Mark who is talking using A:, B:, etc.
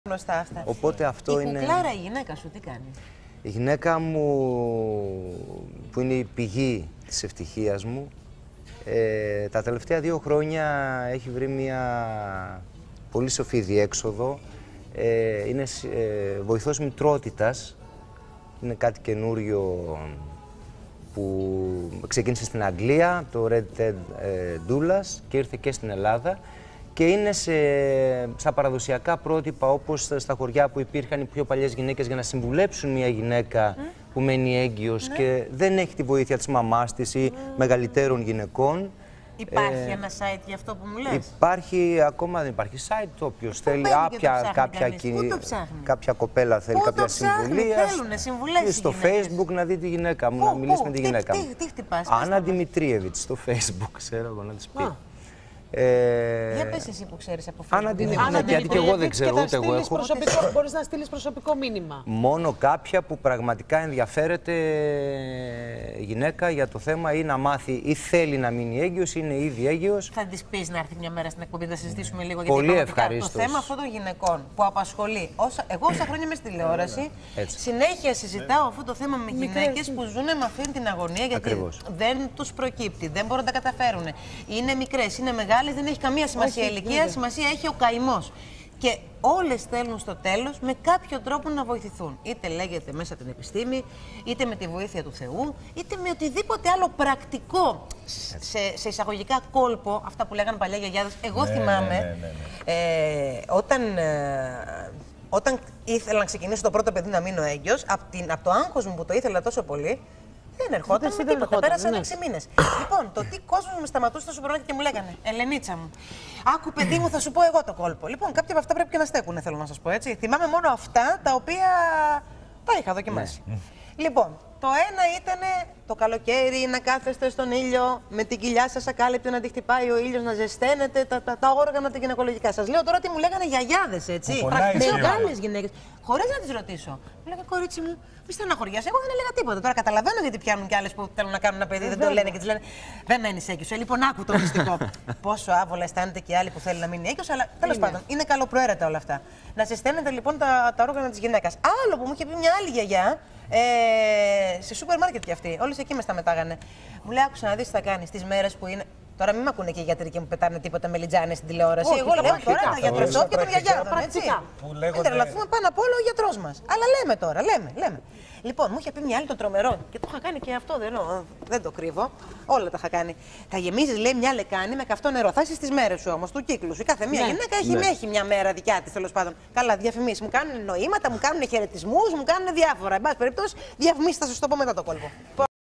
A: Γνωστά αυτά.
B: Οπότε αυτό
A: η
B: είναι.
A: Η Κλάρα, η γυναίκα σου, τι κάνει?
B: Η γυναίκα μου, που είναι η πηγή της ευτυχίας μου, τα τελευταία 2 χρόνια έχει βρει μια πολύ σοφή διέξοδο. Είναι βοηθός μητρότητας. Είναι κάτι καινούριο που ξεκίνησε στην Αγγλία, το Red Ted Doulas, και ήρθε και στην Ελλάδα. Και είναι στα παραδοσιακά πρότυπα, όπως στα χωριά που υπήρχαν οι πιο παλιές γυναίκες για να συμβουλέψουν μια γυναίκα που μένει έγκυος και δεν έχει τη βοήθεια της μαμάς της ή μεγαλύτερων γυναικών.
A: Υπάρχει ένα site για αυτό που μου λες?
B: Υπάρχει, ακόμα δεν υπάρχει site. Όποιος θέλει, κάποια κοπέλα θέλει κάποια συμβουλία.
A: Θέλουνε συμβουλές οι
B: στο
A: γυναίκες.
B: Facebook να δει τη γυναίκα μου, να μιλήσει με τη γυναίκα μου.
A: Τι χτυπάς?
B: Άννα Δημητρίεβιτς στο Facebook, ξέρω εγώ να της πει.
A: Για πες εσύ που ξέρεις από Facebook.
B: Άννα Δημητρίεβιτς, γιατί και εγώ δεν ξέρω, ούτε εγώ έχω.
C: Μπορείς να στείλεις προσωπικό μήνυμα.
B: Μόνο κάποια που πραγματικά ενδιαφέρεται γυναίκα για το θέμα ή να μάθει ή θέλει να μείνει έγκυος ή είναι ήδη έγκυος.
A: Θα της πεις να έρθει μια μέρα στην εκπομπή να συζητήσουμε λίγο
B: πολύ
A: γιατί
B: το
A: θέμα αυτών των γυναικών που απασχολεί. Εγώ όσα χρόνια είμαι στη τηλεόραση, συνέχεια συζητάω αυτό το θέμα με γυναίκες που ζουν με αυτή την αγωνία γιατί δεν τους προκύπτει, δεν μπορούν να τα καταφέρουν. Είναι μικρές, είναι μεγάλες. Δεν έχει καμία σημασία η ηλικία, σημασία έχει ο καημός. Και όλες θέλουν στο τέλος με κάποιο τρόπο να βοηθηθούν. Είτε λέγεται μέσα την επιστήμη, είτε με τη βοήθεια του Θεού, είτε με οτιδήποτε άλλο πρακτικό σε εισαγωγικά κόλπο, αυτά που λέγανε παλιά γιαγιάδες. Εγώ θυμάμαι όταν ήθελα να ξεκινήσω το πρώτο παιδί να μείνω έγκυος, από το άγχος μου που το ήθελα τόσο πολύ, δεν ερχόταν με τίποτα. Πέρασαν 6 μήνες. Λοιπόν, το τι κόσμος με σταματούσε στο σούπερ μάρκετ και μου λέγανε Ελενίτσα μου, άκου παιδί μου, θα σου πω εγώ το κόλπο. Λοιπόν, κάποια από αυτά πρέπει και να στέκουν, θέλω να σας πω έτσι. Θυμάμαι μόνο αυτά τα οποία τα είχα δοκιμάσει. Λοιπόν, το ένα ήταν το καλοκαίρι να κάθεστε στον ήλιο με την κοιλιά σας ακάλυπτη να τη χτυπάει ο ήλιος, να ζεσταίνετε τα όργανα τα γυναικολογικά. Σας λέω τώρα τι μου λέγανε γιαγιάδες, έτσι. Μεγάλες γυναίκες. Χωρίς να τις ρωτήσω. Μου λέγανε κορίτσι μου, μη στεναχωριάσαι. Εγώ δεν έλεγα τίποτα. Τώρα καταλαβαίνω γιατί πιάνουν κι άλλες που θέλουν να κάνουν ένα παιδί, δεν το λένε και τις λένε δεν μένεις έγκυος. Λοιπόν, άκου το μυστικό. Πόσο άβολα αισθάνεται και οι άλλοι που θέλουν να μείνει έγκυος, αλλά τέλος πάντων είναι καλοπροαίρετα όλα αυτά. Να ζεσταίνετε λοιπόν τα όργανα της γυναίκας. Άλλο που μου είχε πει μια άλλη γιαγιά. Σε σούπερ μάρκετ κι αυτοί. Όλες εκεί με τα μετάγανε. Μου λέει: άκουσα να δεις τι θα κάνεις τις μέρες που είναι. Τώρα μην με ακούνε και οι γιατροί και μου πετάνε τίποτα με λιτζάνες στην τηλεόραση. Εγώ λέω τώρα τα γιατροσόπια των γιαγιάδων. Μην τρελαθούμε πάνω απ' όλο ο γιατρός μας. Αλλά λέμε τώρα, λέμε. Λοιπόν, μου είχε πει μια άλλη το τρομερό και το είχα κάνει και αυτό, δεν το κρύβω. Όλα τα είχα κάνει. Θα γεμίζεις, λέει, μια λεκάνη με καυτό νερό. Θα είσαι στις μέρες σου όμως, του κύκλου σου. Κάθε μία γυναίκα έχει μια μέρα δικιά της, τέλος πάντων. Καλά, διαφημίσεις. Μου κάνουν νοήματα, μου κάνουν χαιρετισμούς, μου κάνουν διάφορα. Εν πάση περιπτώσει, διαφημίσεις θα σας το πω μετά το κόλπο.